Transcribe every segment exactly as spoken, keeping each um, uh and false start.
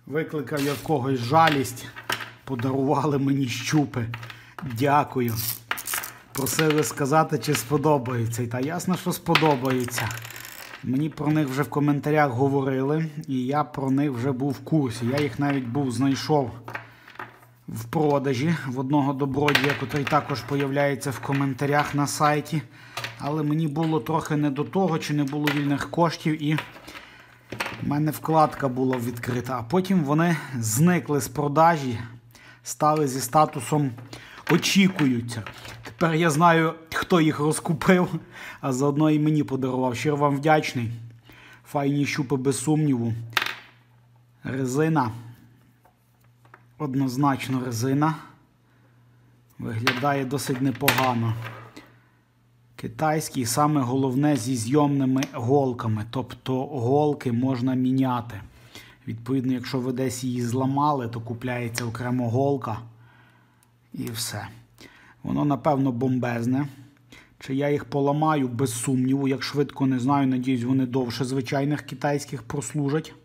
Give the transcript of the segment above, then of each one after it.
Викликав я в когось жалість, подарували мені щупи. Дякую. Просили сказати, чи сподобаються. Та ясно, що сподобаються. Мені про них вже в коментарях говорили, і я про них вже був в курсі. Я їх навіть був знайшов в продажі в одного добродія, який також появляється в коментарях на сайті. Але мені було трохи не до того, чи не було вільних коштів, і в мене вкладка була відкрита. А потім вони зникли з продажі, стали зі статусом «очікуються». Тепер я знаю, хто їх розкупив, а заодно і мені подарував. Щиро вам вдячний. Файні щупи, без сумніву. Резина. Однозначно резина. Виглядає досить непогано. Китайський, саме головне, зі зйомними голками. Тобто голки можна міняти. Відповідно, якщо ви десь її зламали, то купляється окремо голка. І все. Воно, напевно, бомбезне. Чи я їх поламаю, без сумніву. Як швидко, не знаю. Надіюсь, вони довше звичайних китайських прослужать.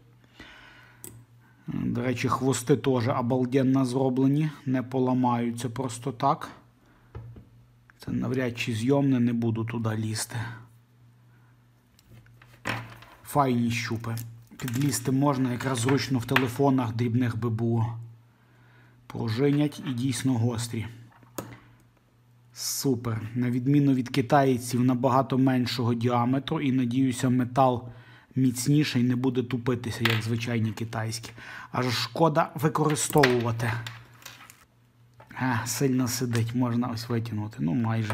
До речі, хвости теж обалденно зроблені. Не поламаються просто так. Це навряд чи зйомне, не буду туди лізти. Файні щупи. Підлізти можна, якраз зручно в телефонах дрібних би було. Пружинять і дійсно гострі. Супер. На відміну від китайців, набагато меншого діаметру. І, надіюся, метал міцніший, не буде тупитися, як звичайні китайські. Аж шкода використовувати. А, сильно сидить, можна ось витягнути. Ну, майже.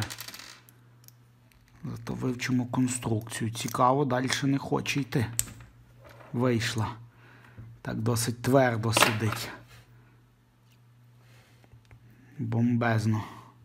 Зато вивчимо конструкцію. Цікаво, далі не хоче йти. Вийшла. Так досить твердо сидить. Бомбезно.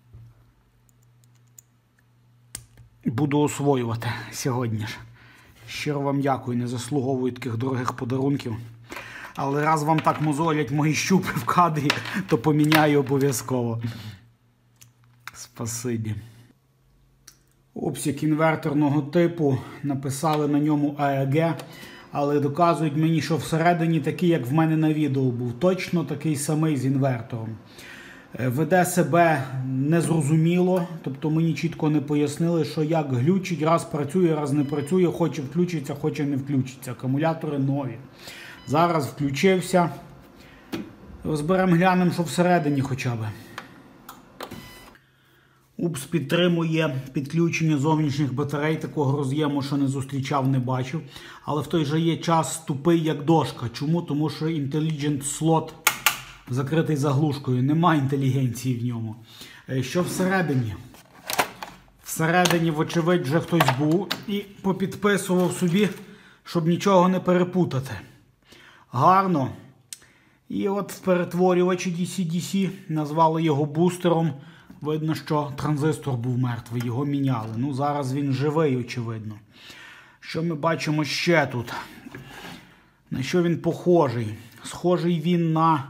Буду освоювати сьогодні ж. Щиро вам дякую, не заслуговую таких дорогих подарунків. Але раз вам так мозолять мої щупи в кадрі, то поміняю обов'язково. Спасибі. Обсяг інверторного типу. Написали на ньому А Е Ге. Але доказують мені, що всередині такий, як в мене на відео був. Точно такий самий з інвертором. Веде себе незрозуміло. Тобто мені чітко не пояснили, що як глючить, раз працює, раз не працює, хоче включиться, хоче не включиться. Акумулятори нові. Зараз включився. Розберемо, глянемо, що всередині хоча б. упс підтримує підключення зовнішніх батарей. Такого роз'єму, що не зустрічав, не бачив. Але в той же є час тупий, як дошка. Чому? Тому що Intelligent Slot закритий заглушкою. Нема інтелігенції в ньому. Що всередині? Всередині, вочевидь, вже хтось був і попідписував собі, щоб нічого не перепутати. Гарно. І от в перетворювачі Ді Сі Ді Сі назвали його бустером. Видно, що транзистор був мертвий, його міняли. Ну, зараз він живий, очевидно. Що ми бачимо ще тут? На що він похожий? Схожий він на...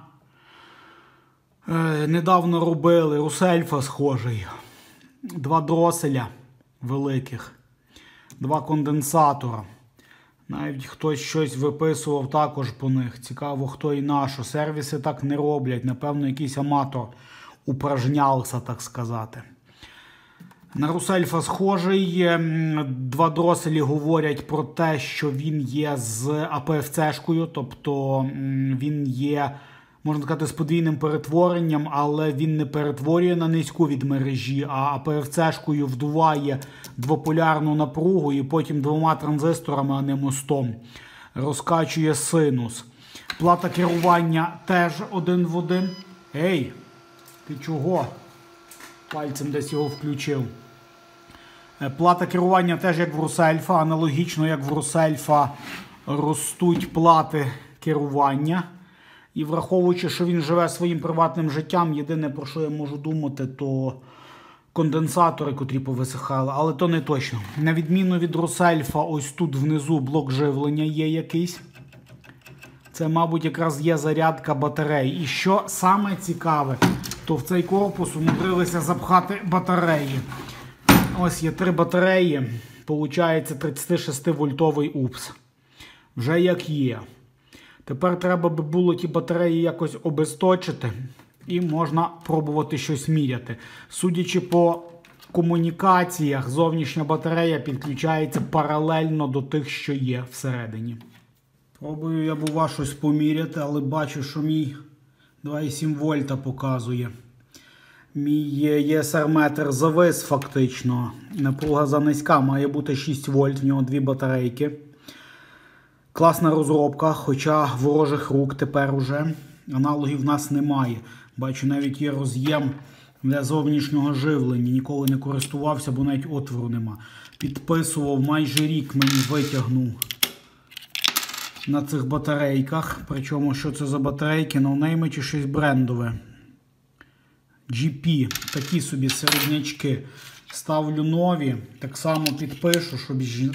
Е, недавно робили, Русельфа схожий. Два дроселя великих. Два конденсатора. Навіть хтось щось виписував також по них. Цікаво, хто і на що. Сервіси так не роблять. Напевно, якийсь аматор упражнявся, так сказати. На Русельфа схожий. Два дроселі говорять про те, що він є з А Пе Еф Це-шкою. Тобто він є, можна сказати, з подвійним перетворенням, але він не перетворює на низьку від мережі, а А Пе Еф Це-шкою вдуває двополярну напругу і потім двома транзисторами, а не мостом, розкачує синус. Плата керування теж один в один. Ей, ти чого? Пальцем десь його включив. Плата керування теж як в Русельфа, аналогічно як в Русельфа ростуть плати керування. І враховуючи, що він живе своїм приватним життям, єдине, про що я можу думати, то конденсатори, котрі повисихали, але то не точно. На відміну від Русельфа, ось тут внизу блок живлення є якийсь. Це, мабуть, якраз є зарядка батарей. І що саме цікаве, то в цей корпус умудрилися запхати батареї. Ось є три батареї, получається тридцятишестивольтовий упс. Вже як є. Тепер треба би було ті батареї якось обесточити і можна пробувати щось міряти. Судячи по комунікаціях, зовнішня батарея підключається паралельно до тих, що є всередині. Пробую я, бува, щось поміряти, але бачу, що мій два і сім вольта показує. Мій і ес ар-метр завис фактично. Напруга занизька, має бути шість вольт, в нього дві батарейки. Класна розробка, хоча ворожих рук тепер уже. Аналогів в нас немає. Бачу, навіть є роз'єм для зовнішнього живлення. Ніколи не користувався, бо навіть отвору нема. Підписував, майже рік мені витягнув на цих батарейках. Причому, що це за батарейки? ноунейми чи щось брендове. джі пі. Такі собі середнячки. Ставлю нові. Так само підпишу, щоб,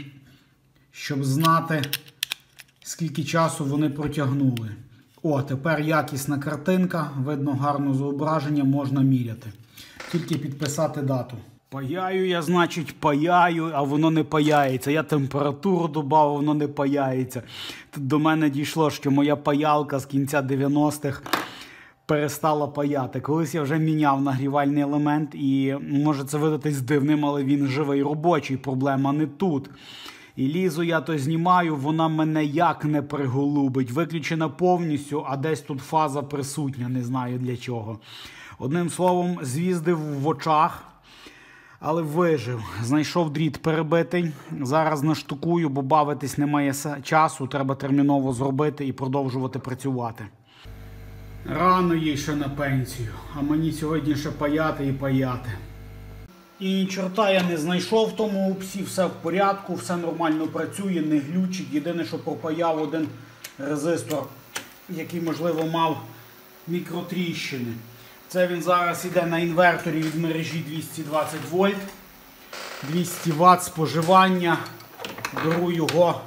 щоб знати, скільки часу вони протягнули. О, тепер якісна картинка. Видно гарне зображення, можна міряти. Тільки підписати дату. Паяю я, значить, паяю, а воно не паяється. Я температуру додав, воно не паяється. Тут до мене дійшло, що моя паялка з кінця дев'яностих перестала паяти. Колись я вже міняв нагрівальний елемент і може це видатись дивним, але він живий, робочий, проблема не тут. І лізу я то знімаю, вона мене як не приголубить. Виключена повністю, а десь тут фаза присутня, не знаю для чого. Одним словом, звіздив в очах, але вижив. Знайшов дріт перебитий. Зараз наштукую, бо бавитись немає часу, треба терміново зробити і продовжувати працювати. Рано їй ще на пенсію, а мені сьогодні ще паяти і паяти. І ні чорта я не знайшов в тому упсі, все в порядку, все нормально працює, не глючить. Єдине, що пропаяв один резистор, який, можливо, мав мікротріщини. Це він зараз іде на інверторі від мережі двісті двадцять вольт. двісті ватт споживання. Беру його,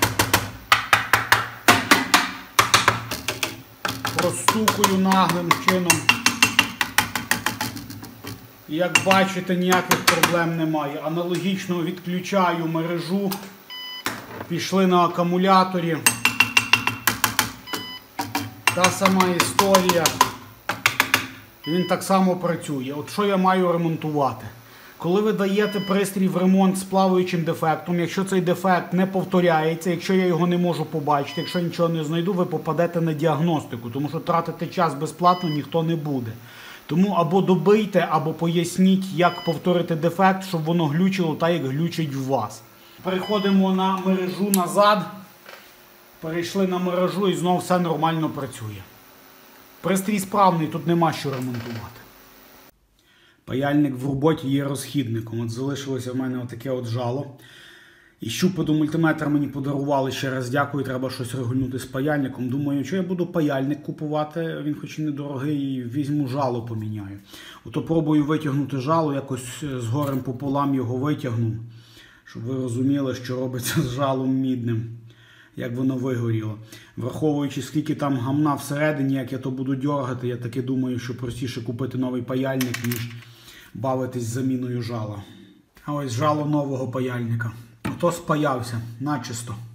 простукую наглим чином. Як бачите, ніяких проблем немає. Аналогічно відключаю мережу. Пішли на акумуляторі. Та сама історія. Він так само працює. От що я маю ремонтувати? Коли ви даєте пристрій в ремонт з плаваючим дефектом, якщо цей дефект не повторяється, якщо я його не можу побачити, якщо нічого не знайду, ви попадете на діагностику, тому що тратити час безплатно ніхто не буде. Тому або добийте, або поясніть, як повторити дефект, щоб воно глючило так, як глючить в вас. Переходимо на мережу назад. Перейшли на мережу і знову все нормально працює. Пристрій справний, тут нема що ремонтувати. Паяльник в роботі є розхідником. От залишилося в мене отаке от жало. І щупи до мультиметра мені подарували, ще раз дякую, треба щось регульнути з паяльником. Думаю, що я буду паяльник купувати, він хоч і недорогий, і візьму жало поміняю. Ото пробую витягнути жало, якось з горем пополам його витягну, щоб ви розуміли, що робиться з жалом мідним, як воно вигоріло. Враховуючи, скільки там гамна всередині, як я то буду дьоргати, я таки думаю, що простіше купити новий паяльник, ніж бавитись з заміною жала. А ось жало нового паяльника. Ото спаявся, начисто.